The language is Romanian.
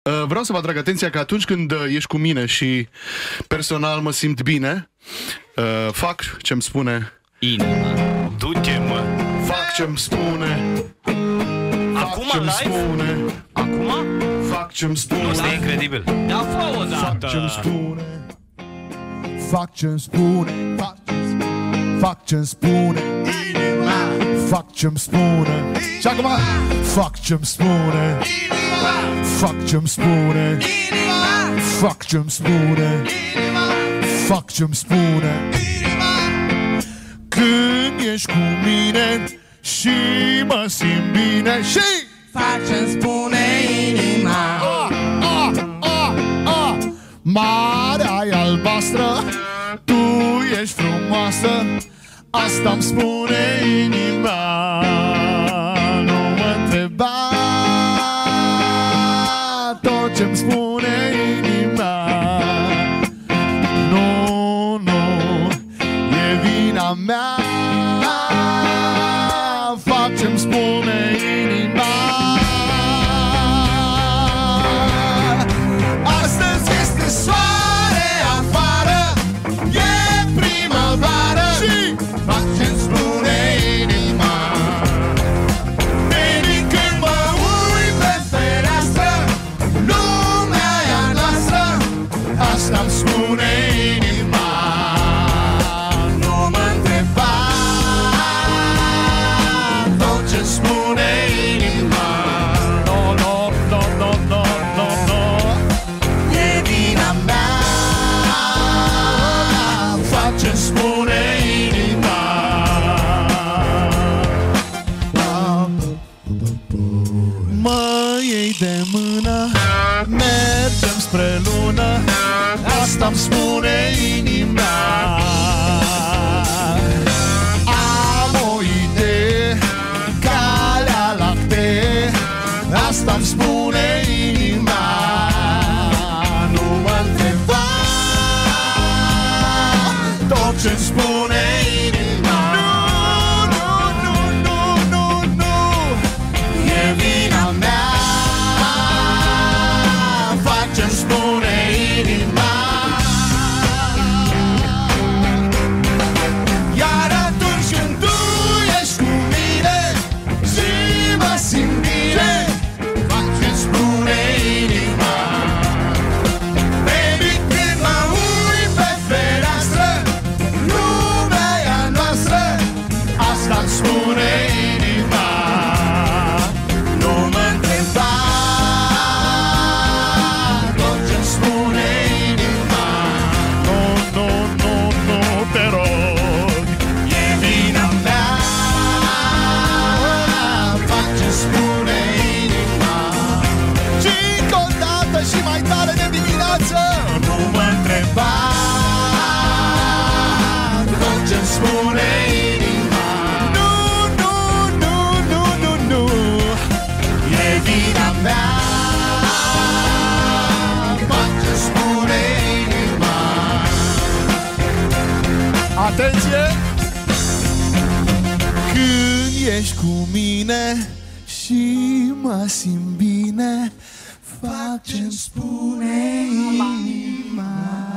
Vreau să vă atrag atenția că atunci când ești cu mine și personal mă simt bine, fac ce-mi spune inima. Du-te, mă. Fac ce-mi spune. Acum live? Acum? Fac ce-mi spune. Asta e incredibil. Da, fă o dată. Fac ce-mi spune. Fac ce-mi spune. Fac ce-mi spune inima. Fac ce-mi spune. Și acum fac ce-mi spune inima. Fac ce-mi spune inima. Fac ce-mi spune inima. Fac ce-mi spune inima. Când ești cu mine și mă simt bine și fac ce-mi spune inima. Marea e albastră, tu ești frumoasă, asta-mi spune inima. Nu mă întreba tot ce-mi spune inima. Nu, nu, e vina mea. Fac ce-mi spune inima. Astăzi este soare afară, e primăvară și fac ce-mi spune inima. Baby, când mă uit pe fereastră, lumea e a noastră, asta-mi spune inima. Nu mă întreba tot ce spune inima. No, no, no, no, no, no, no. E vina mea. Fac ce spune inima. Mă iei de mână, mergem spre lună, asta-mi spune inima. Am o idee, calea lactee, asta-mi spune inima. Nu mă întreba tot ce-mi spune inima. Nu, nu, nu, nu, nu, nu. E vina mea. Fac ce-mi spune inima. Iar atunci când tu ești cu mine și mă simt bine, fac ce-mi spune inima. Baby, când mă uit pe fereastră, lumea e a noastră, asta-mi spune inima. Nu mă întreba tot ce-mi spune inima. Nu, nu, nu, nu, te rog, e vina mea. Fac ce-mi spune inima. Și încă o dată și mai tare de dimineață. Nu mă întreba tot ce-mi spune inima. Nu, nu, nu, nu, nu, nu. E vina mea. Fac ce-mi spune inima. Atenție! Când ești cu mine și mă simt bine, fac ce-mi spune inima.